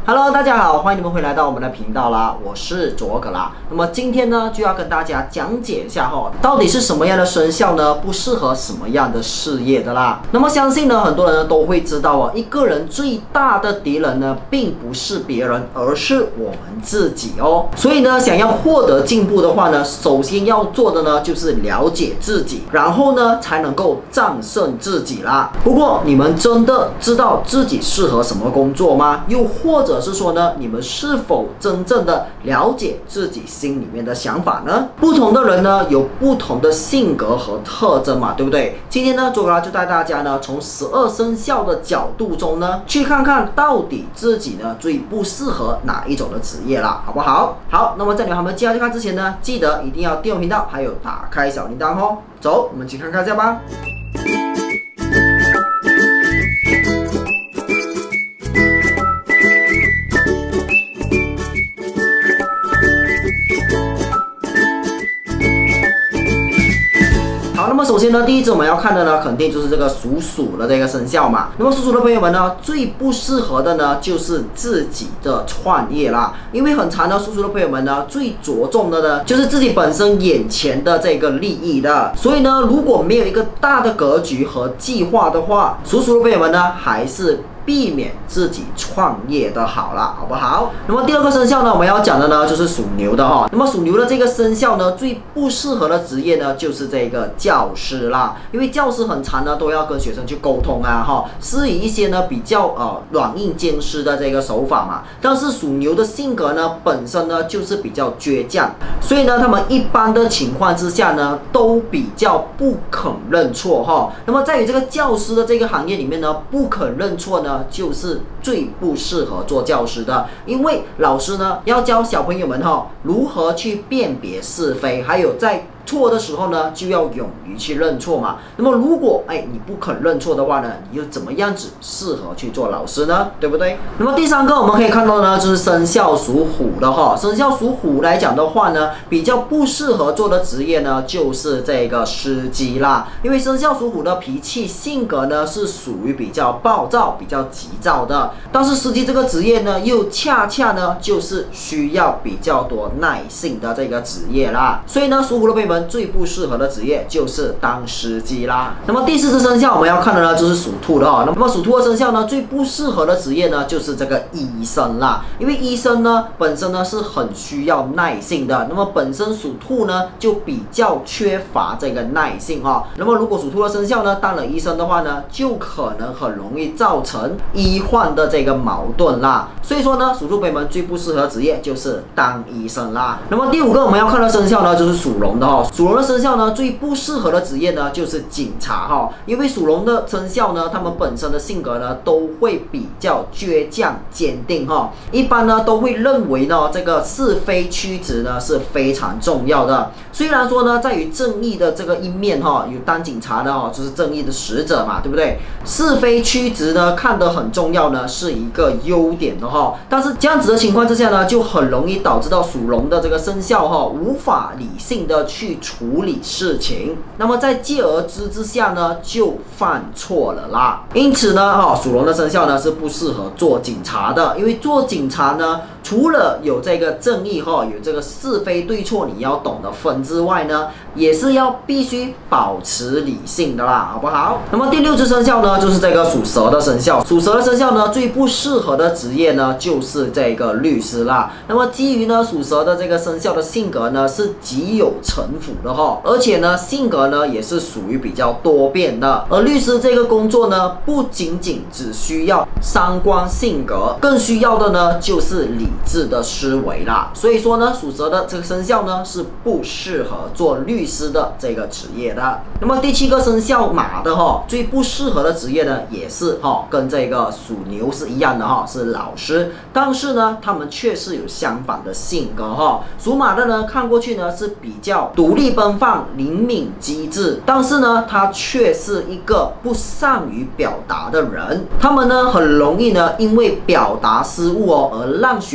Hello， 大家好，欢迎你们回来到我们的频道啦，我是卓哥啦。那么今天呢，就要跟大家讲解一下到底是什么样的生肖呢，不适合什么样的事业的啦。那么相信呢，很多人呢都会知道一个人最大的敌人呢，并不是别人，而是我们自己哦。所以呢，想要获得进步的话呢，首先要做的呢，就是了解自己，然后呢，才能够战胜自己啦。不过，你们真的知道自己适合什么工作吗？又或者是说呢，你们是否真正的了解自己心里面的想法呢？不同的人呢，有不同的性格和特征嘛，对不对？今天呢，卓哥就带大家呢，从12生肖的角度中呢，去看看到底自己呢最不适合哪一种的职业啦，好不好？好，那么在你们还没接下去看之前呢，记得一定要订阅频道，还有打开小铃铛哦。走，我们去看看一下吧。那么首先呢，第一支我们要看的呢，肯定就是这个属鼠的这个生肖嘛。那么属鼠的朋友们呢，最不适合的呢，就是自己的创业啦。因为很长的属鼠的朋友们呢，最着重的呢，就是自己本身眼前的这个利益的。所以呢，如果没有一个大的格局和计划的话，属鼠的朋友们呢，还是避免自己创业的好了，好不好？那么第二个生肖呢，我们要讲的呢，就是属牛的那么属牛的这个生肖呢，最不适合的职业呢，就是这个教师啦。因为教师很常呢，都要跟学生去沟通施以一些呢比较软硬兼施的这个手法嘛。但是属牛的性格呢，本身呢就是比较倔强，所以呢，他们一般的情况之下呢，都比较不肯认错那么在于这个教师的这个行业里面呢，不肯认错呢，就是最不适合做教师的。因为老师呢要教小朋友们如何去辨别是非，还有在错的时候呢，就要勇于去认错嘛。那么如果你不肯认错的话呢，你又怎么样子适合去做老师呢？对不对？那么第三个我们可以看到呢，就是生肖属虎的生肖属虎来讲的话呢，比较不适合做的职业呢，就是这个司机啦。因为生肖属虎的脾气性格呢，是属于比较暴躁、比较急躁的。但是司机这个职业呢，又恰恰呢，就是需要比较多耐性的这个职业啦。所以呢，属虎的朋友们最不适合的职业就是当司机啦。那么第四只生肖我们要看的呢，就是属兔的那么属兔的生肖呢，最不适合的职业呢，就是这个医生啦。因为医生呢，本身呢是很需要耐性的。那么本身属兔呢，就比较缺乏这个耐性那么如果属兔的生肖呢，当了医生的话呢，就可能很容易造成医患的这个矛盾啦。所以说呢，属兔朋友们最不适合的职业就是当医生啦。那么第五个我们要看的生肖呢，就是属龙的属龙的生肖呢，最不适合的职业呢，就是警察因为属龙的生肖呢，他们本身的性格呢，都会比较倔强坚定一般呢都会认为呢，这个是非曲直呢是非常重要的。虽然说呢，在于正义的这个一面有当警察的就是正义的使者嘛，对不对？是非曲直呢看得很重要呢，是一个优点的但是这样子的情况之下呢，就很容易导致到属龙的这个生肖无法理性的去处理事情，那么在继而之下呢，就犯错了啦。因此呢，属龙的生肖呢是不适合做警察的，因为做警察呢，除了有这个正义有这个是非对错你要懂得分之外呢，也是要必须保持理性的啦，好不好？那么第六只生肖呢，就是这个属蛇的生肖。属蛇的生肖呢，最不适合的职业呢，就是这个律师啦。那么基于呢，属蛇的这个生肖的性格呢，是极有城府的而且呢，性格呢也是属于比较多变的。而律师这个工作呢，不仅仅只需要三观性格，更需要的呢就是理智的思维啦。所以说呢，属蛇的这个生肖呢是不适合做律师的这个职业的。那么第七个生肖马的最不适合的职业呢，也是跟这个属牛是一样的是老师。但是呢，他们却是有相反的性格属马的呢，看过去呢是比较独立奔放、灵敏机智，但是呢，他却是一个不善于表达的人。他们呢很容易呢因为表达失误而让学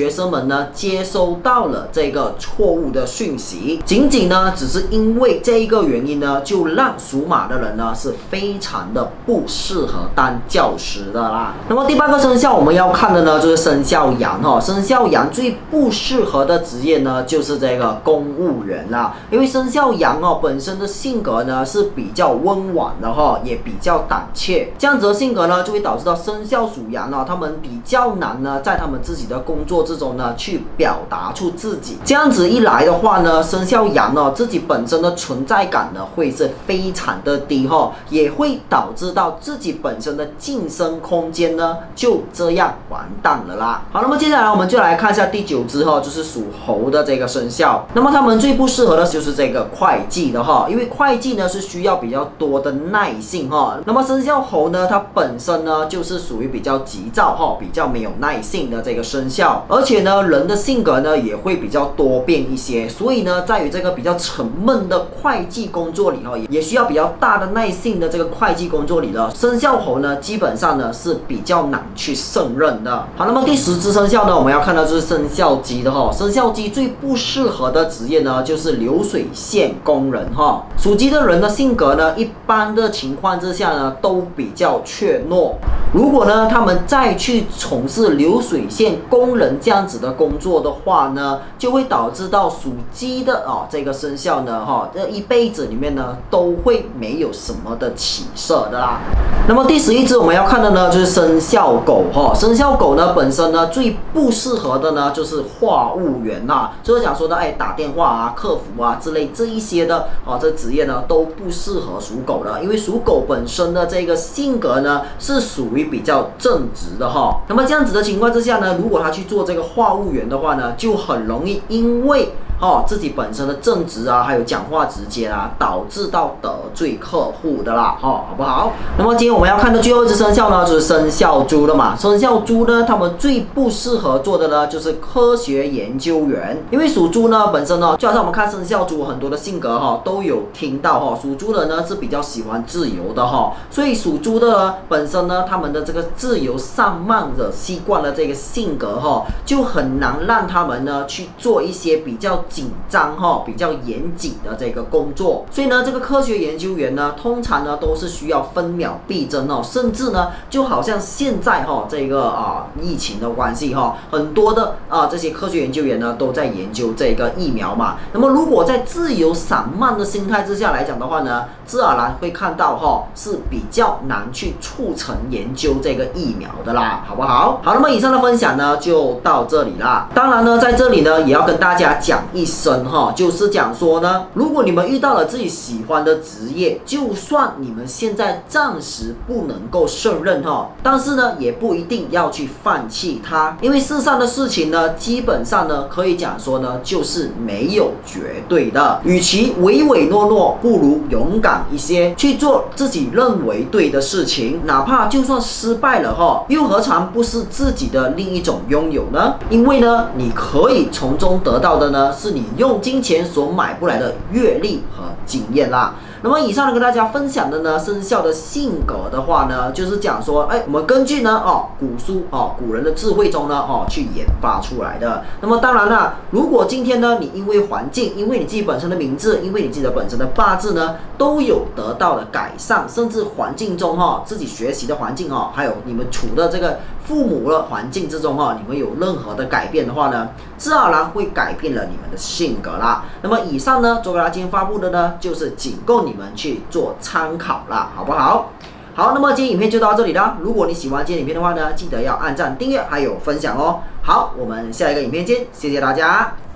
学生们呢接收到了这个错误的讯息，仅仅呢只是因为这一个原因呢，就让属马的人呢是非常的不适合当教师的啦。那么第8个生肖我们要看的呢就是生肖羊哈，生肖羊最不适合的职业呢就是这个公务员啦，因为生肖羊本身的性格呢是比较温婉的也比较胆怯，这样子的性格呢就会导致到生肖属羊他们比较难呢在他们自己的工作之中呢去表达出自己，这样子一来的话呢，生肖羊自己本身的存在感呢会是非常的低也会导致到自己本身的晋升空间呢就这样完蛋了啦。好，那么接下来我们就来看一下第9只就是属猴的这个生肖。那么他们最不适合的就是这个会计的因为会计呢是需要比较多的耐性那么生肖猴呢，它本身呢就是属于比较急躁比较没有耐性的这个生肖，而且呢人的性格呢也会比较多变一些，所以呢在于这个比较沉闷的会计工作里也需要比较大的耐性的这个会计工作里呢，生肖猴呢基本上呢是比较难去胜任的。好，那么第10只生肖呢，我们要看到就是生肖鸡的生肖鸡最不适合的职业呢就是流水线工人属鸡的人的性格呢，一般的情况之下呢都比较怯懦，如果呢他们再去从事流水线工人这样子的工作的话呢，就会导致到属鸡的这个生肖呢这一辈子里面呢都会没有什么的起色的啦。那么第11只我们要看的呢就是生肖狗生肖狗呢本身呢最不适合的呢就是话务员就是讲说的打电话客服之类这一些的这职业呢都不适合属狗的，因为属狗本身的这个性格呢是属于比较正直的那么这样子的情况之下呢，如果他去做这个话务员的话呢，就很容易因为自己本身的正直还有讲话直接导致到得罪客户的啦好不好？那么今天我们要看的最后一只生肖呢就是生肖猪了嘛。生肖猪呢他们最不适合做的呢就是科学研究员，因为属猪呢本身就好像我们看生肖猪很多的性格都有听到属猪的呢是比较喜欢自由的所以属猪的呢本身呢他们的这个自由散漫的习惯的这个性格就很难让他们呢去做一些比较紧张比较严谨的这个工作，所以呢这个科学研究员呢通常呢都是需要分秒必争甚至呢就好像现在这个疫情的关系很多的这些科学研究员呢都在研究这个疫苗嘛。那么如果在自由散漫的心态之下来讲的话呢，自然而然会看到是比较难去促成研究这个疫苗的啦，好不好？好，那么以上的分享呢就到这里啦。当然呢在这里呢也要跟大家讲一声就是讲说呢，如果你们遇到了自己喜欢的职业，就算你们现在暂时不能够胜任但是呢也不一定要去放弃它，因为世上的事情呢基本上呢可以讲说呢就是没有绝对的，与其唯唯诺诺，不如勇敢一些去做自己认为对的事情，哪怕就算失败了又何尝不是自己的另一种拥有呢？因为呢你可以从中得到的呢是你用金钱所买不来的阅历和经验啦。那么以上呢跟大家分享的呢生肖的性格的话呢，就是讲说我们根据呢古书古人的智慧中呢去研发出来的。那么当然啦，如果今天呢你因为环境，因为你自己本身的名字，因为你自己的本身的八字呢都有得到了改善，甚至环境中自己学习的环境还有你们处的这个父母的环境之中你们有任何的改变的话呢，自然而然会改变了你们的性格啦。那么以上呢周哥今天发布的呢就是仅供你们去做参考啦，好不好？好，那么今天影片就到这里啦。如果你喜欢今天影片的话呢，记得要按赞、订阅还有分享哦。好，我们下一个影片见，谢谢大家。